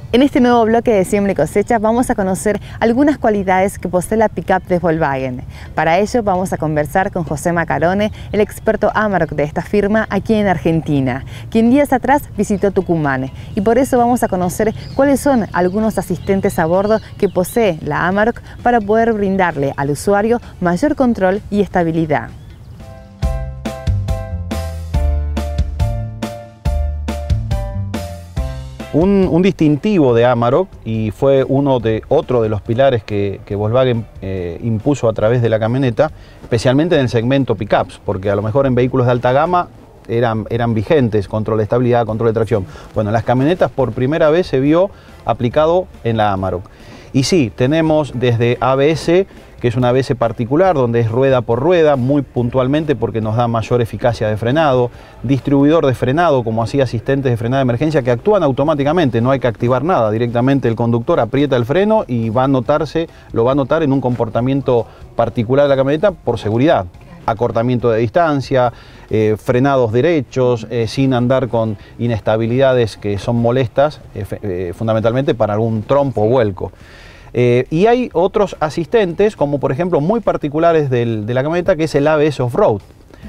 En este nuevo bloque de Siembra y Cosecha vamos a conocer algunas cualidades que posee la pick-up de Volkswagen. Para ello vamos a conversar con José Macarone, el experto Amarok de esta firma aquí en Argentina, quien días atrás visitó Tucumán. Y por eso vamos a conocer cuáles son algunos asistentes a bordo que posee la Amarok para poder brindarle al usuario mayor control y estabilidad. Un distintivo de Amarok, y fue otro de los pilares que Volkswagen impuso a través de la camioneta, especialmente en el segmento pickups, porque a lo mejor en vehículos de alta gama eran vigentes, control de estabilidad, control de tracción. Bueno, en las camionetas por primera vez se vio aplicado en la Amarok. Y sí, tenemos desde ABS, que es una ABS particular, donde es rueda por rueda, muy puntualmente porque nos da mayor eficacia de frenado, distribuidor de frenado, como así asistentes de frenado de emergencia, que actúan automáticamente, no hay que activar nada, directamente el conductor aprieta el freno y lo va a notar en un comportamiento particular de la camioneta por seguridad. Acortamiento de distancia, frenados derechos, sin andar con inestabilidades que son molestas, fundamentalmente para algún trompo o vuelco. Y hay otros asistentes, como por ejemplo muy particulares de la camioneta, que es el ABS Off-Road.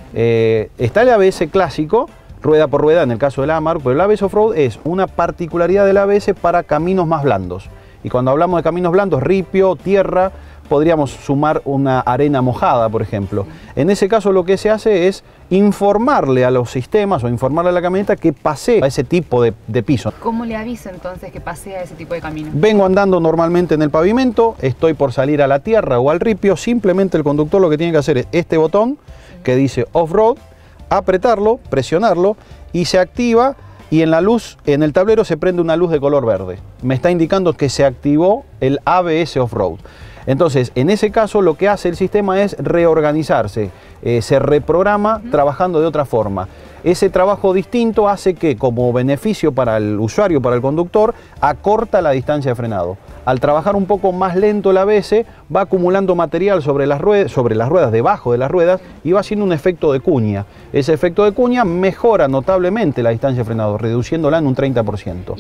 Está el ABS clásico, rueda por rueda en el caso del Amarok, pero el ABS Off-Road es una particularidad del ABS para caminos más blandos. Y cuando hablamos de caminos blandos, ripio, tierra, podríamos sumar una arena mojada, por ejemplo. En ese caso lo que se hace es informarle a los sistemas o informarle a la camioneta que pasee a ese tipo de piso. ¿Cómo le avisa entonces que pasea a ese tipo de camino? Vengo andando normalmente en el pavimento, estoy por salir a la tierra o al ripio, simplemente el conductor lo que tiene que hacer es este botón que dice Off-Road, apretarlo, presionarlo y se activa. Y en la luz, en el tablero se prende una luz de color verde. Me está indicando que se activó el ABS Off-Road. Entonces, en ese caso lo que hace el sistema es reorganizarse, se reprograma trabajando de otra forma. Ese trabajo distinto hace que, como beneficio para el usuario, para el conductor, acorta la distancia de frenado. Al trabajar un poco más lento el ABS, va acumulando material sobre las ruedas, debajo de las ruedas, y va haciendo un efecto de cuña. Ese efecto de cuña mejora notablemente la distancia de frenado, reduciéndola en un 30%.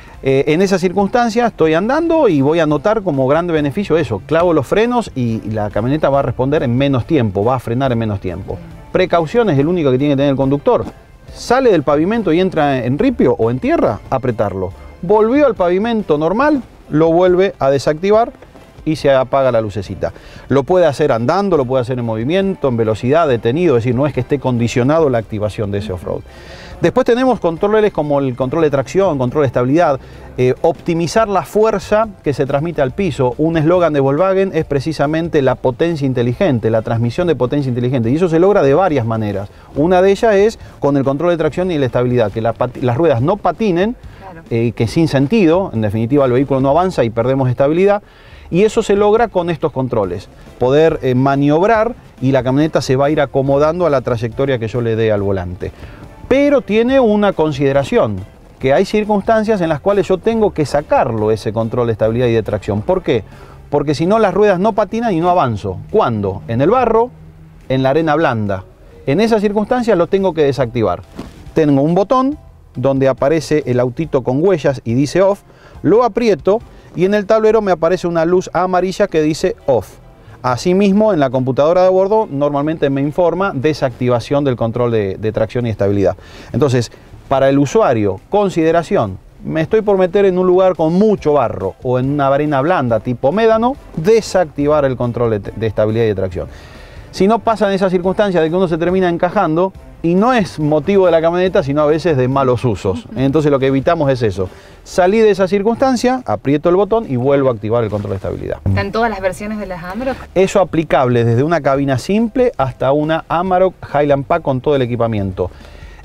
En esa circunstancia estoy andando y voy a notar como gran beneficio eso, clavo los frenos y la camioneta va a responder en menos tiempo, va a frenar en menos tiempo. Precaución es el único que tiene que tener el conductor. Sale del pavimento y entra en ripio o en tierra, apretarlo. Volvió al pavimento normal, lo vuelve a desactivar y se apaga la lucecita. Lo puede hacer andando, lo puede hacer en movimiento, en velocidad, detenido, es decir, no es que esté condicionado la activación de ese off-road. Después tenemos controles como el control de tracción, control de estabilidad, optimizar la fuerza que se transmite al piso. Un eslogan de Volkswagen es precisamente la potencia inteligente, la transmisión de potencia inteligente, y eso se logra de varias maneras. Una de ellas es con el control de tracción y la estabilidad, que las ruedas no patinen, que sin sentido, en definitiva el vehículo no avanza y perdemos estabilidad. Y eso se logra con estos controles, poder maniobrar y la camioneta se va a ir acomodando a la trayectoria que yo le dé al volante. Pero tiene una consideración, que hay circunstancias en las cuales yo tengo que sacarlo ese control de estabilidad y de tracción. ¿Por qué? Porque si no las ruedas no patinan y no avanzo. ¿Cuándo? En el barro, en la arena blanda. En esas circunstancias lo tengo que desactivar. Tengo un botón donde aparece el autito con huellas y dice off, lo aprieto y en el tablero me aparece una luz amarilla que dice off. Asimismo, en la computadora de bordo normalmente me informa desactivación del control de tracción y estabilidad. Entonces, para el usuario, consideración, me estoy por meter en un lugar con mucho barro o en una arena blanda tipo médano, desactivar el control de estabilidad y de tracción. Si no pasan esas circunstancias de que uno se termina encajando, y no es motivo de la camioneta, sino a veces de malos usos. Entonces lo que evitamos es eso. Salí de esa circunstancia, aprieto el botón y vuelvo a activar el control de estabilidad. ¿Están todas las versiones de las Amarok? Eso aplicable desde una cabina simple hasta una Amarok Highland Pack con todo el equipamiento.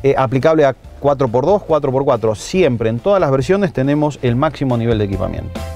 Aplicable a 4x2, 4x4. Siempre, en todas las versiones tenemos el máximo nivel de equipamiento.